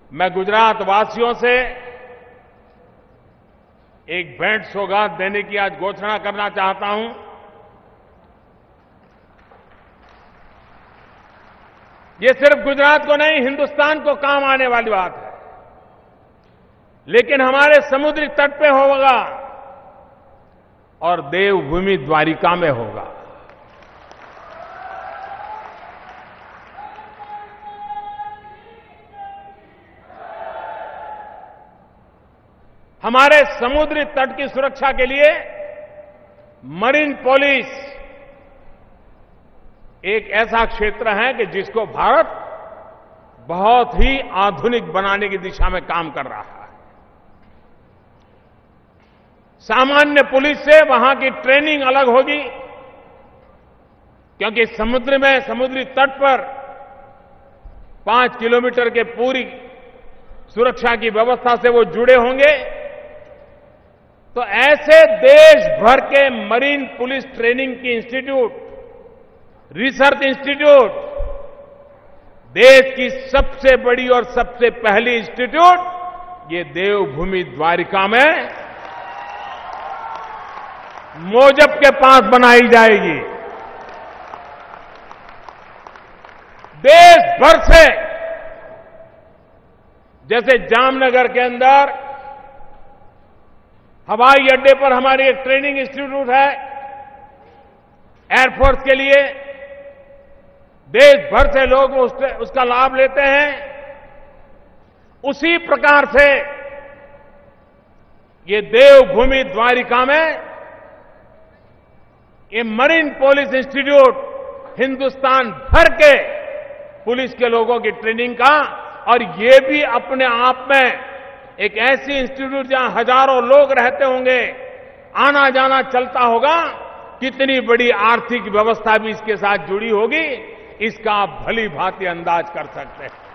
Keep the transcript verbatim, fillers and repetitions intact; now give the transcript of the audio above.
मैं गुजरात वासियों से एक भेंट सौगात देने की आज घोषणा करना चाहता हूं। ये सिर्फ गुजरात को नहीं, हिंदुस्तान को काम आने वाली बात है, लेकिन हमारे समुद्री तट पे होगा और देवभूमि द्वारिका में होगा। हमारे समुद्री तट की सुरक्षा के लिए मरीन पुलिस एक ऐसा क्षेत्र है कि जिसको भारत बहुत ही आधुनिक बनाने की दिशा में काम कर रहा है। सामान्य पुलिस से वहां की ट्रेनिंग अलग होगी, क्योंकि समुद्र में, समुद्री तट पर पांच किलोमीटर के पूरी सुरक्षा की व्यवस्था से वो जुड़े होंगे। तो ऐसे देश भर के मरीन पुलिस ट्रेनिंग की इंस्टीट्यूट, रिसर्च इंस्टीट्यूट, देश की सबसे बड़ी और सबसे पहली इंस्टीट्यूट ये देवभूमि द्वारिका में मोजप के पास बनाई जाएगी। देश भर से, जैसे जामनगर के अंदर हवाई अड्डे पर हमारी एक ट्रेनिंग इंस्टीट्यूट है एयरफोर्स के लिए, देश भर से लोग उस, उसका लाभ लेते हैं। उसी प्रकार से ये देवभूमि द्वारिका में ये मरीन पुलिस इंस्टीट्यूट हिंदुस्तान भर के पुलिस के लोगों की ट्रेनिंग का, और ये भी अपने आप में एक ऐसी इंस्टीट्यूट जहां हजारों लोग रहते होंगे, आना जाना चलता होगा, कितनी बड़ी आर्थिक व्यवस्था भी इसके साथ जुड़ी होगी, इसका आप भली भांति अंदाज कर सकते हैं।